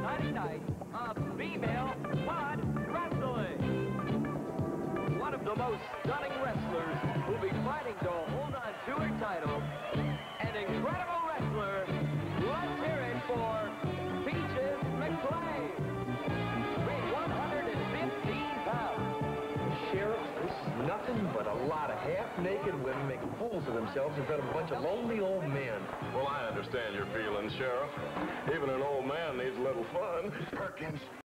exciting night of female mud wrestling. One of the most stunning wrestlers who'll be fighting to hold on to her title. An incredible wrestler. Let's hear it for Peaches McClain. Weighing 115 pounds. Sheriff, this is nothing but a lot of half-naked women making fools of themselves in front of a bunch of lonely old men. Well, I understand your feelings, Sheriff. Even an old man needs a little fun. Perkins,